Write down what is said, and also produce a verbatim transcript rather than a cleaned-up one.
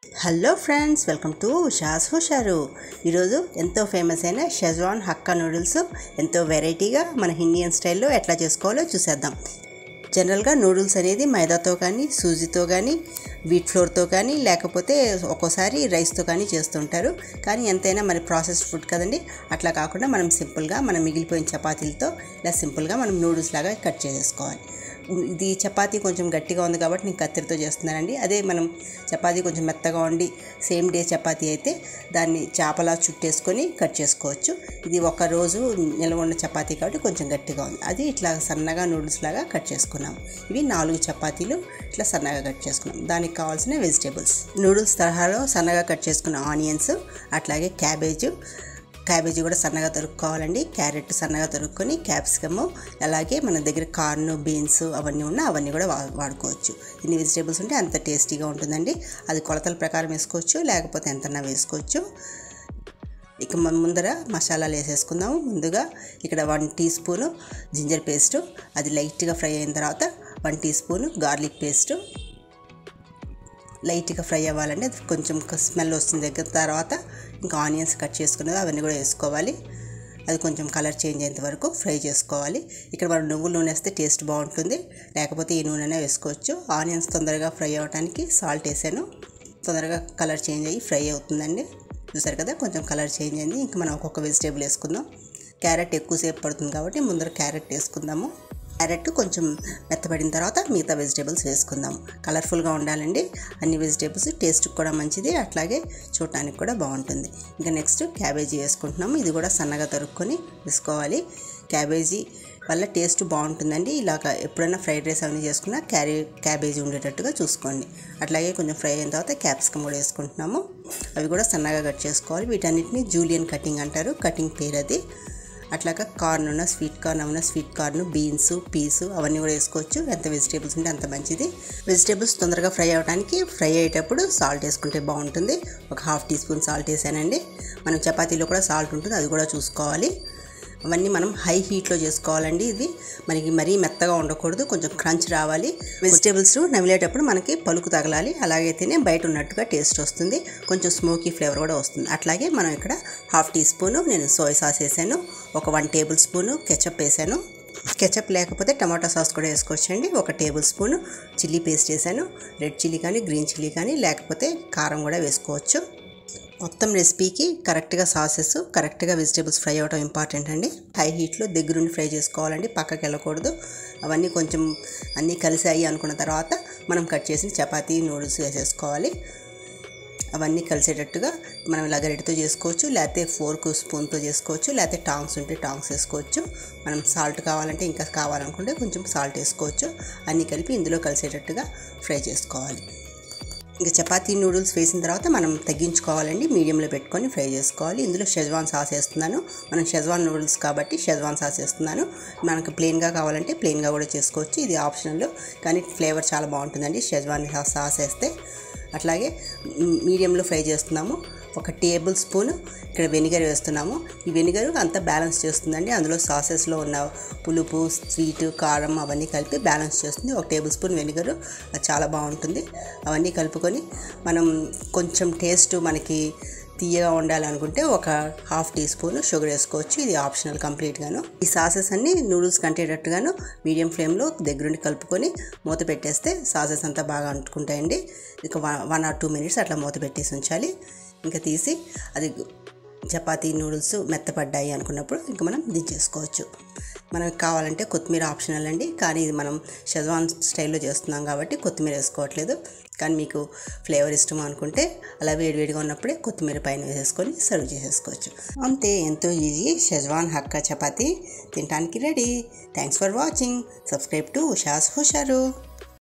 Hello friends, welcome to Usha's Husharu. ఈరోజు ఎంతో famous అయిన షెజ్వాన్ హక్కా నూడిల్స్ ఎంతో వెరైటీగా మన ఇండియన్ స్టైల్లో ఎట్లా చేసుకోవాలో చూసేద్దాం. జనరల్గా నూడిల్స్ అనేది మైదాతో కానీ, సూజీతో కానీ, వీట్ ఫ్లోర్తో కానీ, లేకపోతే ఒక్కోసారి రైస్తో కానీ చేస్తుంటారు. కానీ ఎంతైనా మరి ప్రాసెస్డ్ ఫుడ్ కదండి. అట్లా కాకుండా మనం సింపుల్గా మనం మిగిలిపోయిన చపాతీలతో ఇలా సింపుల్గా మనం నూడిల్స్ లాగా కట్ చేసేసుకోవాలి. ఇది చపాతీ కొంచెం గట్టిగా ఉంది కాబట్టి నేను కత్తిరితో చేస్తున్నానండి. అదే మనం చపాతీ కొంచెం మెత్తగా ఉండి సేమ్ డే చపాతీ అయితే దాన్ని చేపలా చుట్టేసుకొని కట్ చేసుకోవచ్చు. ఇది ఒక రోజు నిల్వ ఉన్న చపాతీ కాబట్టి కొంచెం గట్టిగా ఉంది. అది ఇట్లా సన్నగా నూడిల్స్ లాగా కట్ చేసుకున్నాం. ఇవి నాలుగు చపాతీలు ఇట్లా సన్నగా కట్ చేసుకున్నాం. దానికి కావాల్సిన వెజిటేబుల్స్ నూడిల్స్ తరహాలో సన్నగా కట్ చేసుకున్న ఆనియన్స్, అట్లాగే క్యాబేజు క్యాబేజీ కూడా సన్నగా తరుక్కోవాలండి. క్యారెట్ సన్నగా తరుక్కొని, క్యాప్సికము, అలాగే మన దగ్గర కార్న్, బీన్స్ అవన్నీ ఉన్నా అవన్నీ కూడా వా వాడుకోవచ్చు. ఇన్ని వెజిటేబుల్స్ ఉంటే అంత టేస్టీగా ఉంటుందండి. అది కొలతల ప్రకారం వేసుకోవచ్చు, లేకపోతే ఎంతన్నా వేసుకోవచ్చు. ఇక ముందర మసాలాలు వేసేసుకుందాము. ముందుగా ఇక్కడ one teaspoon ginger paste, అది లైట్గా ఫ్రై అయిన తర్వాత one teaspoon garlic paste లైట్గా ఫ్రై అవ్వాలండి. అది కొంచెం స్మెల్ వస్తుంది దగ్గర. తర్వాత ఇంకా ఆనియన్స్ కట్ చేసుకున్నది అవన్నీ కూడా వేసుకోవాలి. అది కొంచెం కలర్ చేంజ్ అయ్యేంత వరకు ఫ్రై చేసుకోవాలి. ఇక్కడ మనం నువ్వుల నూనె వేస్తే టేస్ట్ బాగుంటుంది, లేకపోతే ఈ నూనెనే వేసుకోవచ్చు. ఆనియన్స్ తొందరగా ఫ్రై అవ్వడానికి సాల్ట్ వేసాను. తొందరగా కలర్ చేంజ్ అయ్యి ఫ్రై అవుతుందండి. చూసారు కదా, కొంచెం కలర్ చేంజ్ అయింది. ఇంకా మనం ఒక్కొక్క వెజిటేబుల్ వేసుకుందాం. క్యారెట్ ఎక్కువసేపు పడుతుంది కాబట్టి ముందర క్యారెట్ వేసుకుందాము. క్యారెట్ కొంచెం మెత్తబడిన తర్వాత మిగతా వెజిటేబుల్స్ వేసుకుందాము. కలర్ఫుల్గా ఉండాలండి అన్ని వెజిటేబుల్స్, టేస్ట్కి కూడా మంచిది, అట్లాగే చూడటానికి కూడా బాగుంటుంది. ఇంకా నెక్స్ట్ క్యాబేజీ వేసుకుంటున్నాము. ఇది కూడా సన్నగా తరుక్కొని వేసుకోవాలి. క్యాబేజీ వల్ల టేస్ట్ బాగుంటుందండి. ఇలాగ ఎప్పుడైనా ఫ్రైడ్ రైస్ అవన్నీ చేసుకున్నా క్యారీ క్యాబేజీ ఉండేటట్టుగా చూసుకోండి. అట్లాగే కొంచెం ఫ్రై అయిన తర్వాత క్యాప్సికమ్ కూడా వేసుకుంటున్నాము. అవి కూడా సన్నగా కట్ చేసుకోవాలి. వీటన్నిటిని జూలియన్ కటింగ్ అంటారు, కటింగ్ పేరు అది. అట్లాగా కార్న్ ఉన్న స్వీట్ కార్న్ ఉన్న స్వీట్ కార్న్, బీన్స్, పీసు అవన్నీ కూడా వేసుకోవచ్చు. ఎంత వెజిటేబుల్స్ ఉంటే అంత మంచిది. వెజిటేబుల్స్ తొందరగా ఫ్రై అవ్వడానికి ఫ్రై అయ్యేటప్పుడు సాల్ట్ వేసుకుంటే బాగుంటుంది. ఒక హాఫ్ టీ స్పూన్ సాల్ట్ వేసానండి. మనం చపాతీలో కూడా సాల్ట్ ఉంటుంది, అది కూడా చూసుకోవాలి. అవన్నీ మనం హై హీట్లో చేసుకోవాలండి. ఇది మనకి మరీ మెత్తగా ఉండకూడదు, కొంచెం క్రంచ్ రావాలి. వెజిటేబుల్స్ నమిలేటప్పుడు మనకి పలుకు తగలాలి, అలాగైతేనే బయట ఉన్నట్టుగా టేస్ట్ వస్తుంది, కొంచెం స్మోకీ ఫ్లేవర్ కూడా వస్తుంది. అట్లాగే మనం ఇక్కడ హాఫ్ టీ స్పూను నేను సోయా సాస్ వేసాను, ఒక వన్ టేబుల్ స్పూను కెచప్ వేసాను. కెచప్ లేకపోతే టమాటా సాస్ కూడా వేసుకోవచ్చండి. ఒక టేబుల్ స్పూను చిల్లీ పేస్ట్ వేసాను. రెడ్ చిల్లీ కానీ, గ్రీన్ చిల్లీ కానీ, లేకపోతే కారం కూడా వేసుకోవచ్చు. మొత్తం రెసిపీకి కరెక్ట్గా సాసెస్, కరెక్ట్గా వెజిటేబుల్స్ ఫ్రై అవ్వడం ఇంపార్టెంట్ అండి. హై హీట్లో దగ్గరుండి ఫ్రై చేసుకోవాలండి, పక్కకి వెళ్ళకూడదు. అవన్నీ కొంచెం అన్నీ కలిసాయి అనుకున్న తర్వాత మనం కట్ చేసిన చపాతీ, నూడిల్స్ వేసేసుకోవాలి. అవన్నీ కలిసేటట్టుగా మనం ఇలా గరిటెతో చేసుకోవచ్చు, లేకపోతే ఫోర్క్ స్పూన్తో చేసుకోవచ్చు, లేకపోతే టాంగ్స్ ఉంటే టాంగ్స్ వేసుకోవచ్చు. మనం సాల్ట్ కావాలంటే ఇంకా కావాలనుకుంటే కొంచెం సాల్ట్ వేసుకోవచ్చు. అన్నీ కలిపి ఇందులో కలిసేటట్టుగా ఫ్రై చేసుకోవాలి. ఇంకా చపాతీ నూడిల్స్ వేసిన తర్వాత మనం తగ్గించుకోవాలండి, మీడియంలో పెట్టుకొని ఫ్రై చేసుకోవాలి. ఇందులో షెజ్వాన్ సాస్ వేస్తున్నాను. మనం షెజ్వాన్ నూడిల్స్ కాబట్టి షెజ్వాన్ సాస్ వేస్తున్నాను. మనకు ప్లెయిన్గా కావాలంటే ప్లెయిన్గా కూడా చేసుకోవచ్చు, ఇది ఆప్షనల్. కానీ ఫ్లేవర్ చాలా బాగుంటుందండి షెజ్వాన్ సాస్ వేస్తే. అట్లాగే మీడియంలో ఫ్రై చేస్తున్నాము. ఒక టేబుల్ స్పూన్ ఇక్కడ వెనిగర్ వేస్తున్నాము. ఈ వెనిగర్ అంతా బ్యాలెన్స్ చేస్తుందండి. అందులో సాసెస్లో ఉన్న పులుపు, స్వీట్, కారం అవన్నీ కలిపి బ్యాలెన్స్ చేస్తుంది. ఒక టేబుల్ స్పూన్ వెనిగర్ చాలా బాగుంటుంది. అవన్నీ కలుపుకొని మనం కొంచెం టేస్ట్ మనకి తీయగా ఉండాలనుకుంటే ఒక హాఫ్ టీ స్పూన్ షుగర్ వేసుకోవచ్చు, ఇది ఆప్షనల్ కంప్లీట్గాను. ఈ సాసెస్ అన్ని నూడిల్స్ కంటేటట్టుగాను మీడియం ఫ్లేమ్లో దగ్గరుండి కలుపుకొని మూత పెట్టేస్తే సాసెస్ అంతా బాగా అంటుకుంటాయండి. ఇక వన్ ఆర్ టూ మినిట్స్ అట్లా మూత పెట్టేసి ఉంచాలి. ఇంకా తీసి అది చపాతీ నూడిల్స్ మెత్తపడ్డాయి అనుకున్నప్పుడు ఇంకా మనం దించేసుకోవచ్చు. మనకు కావాలంటే కొత్తిమీర ఆప్షనల్ అండి, కానీ ఇది మనం షెజ్వాన్ స్టైల్లో చేస్తున్నాం కాబట్టి కొత్తిమీర వేసుకోవట్లేదు. కానీ మీకు ఫ్లేవర్ ఇష్టం అనుకుంటే అలా వేడివేడిగా ఉన్నప్పుడే కొత్తిమీర పైన వేసేసుకొని సర్వ్ చేసేసుకోవచ్చు. అంతే, ఎంతో ఈజీ షెజ్వాన్ హక్కా చపాతీ తినడానికి ready. Thanks for watching. Subscribe to Usha's హుషారు.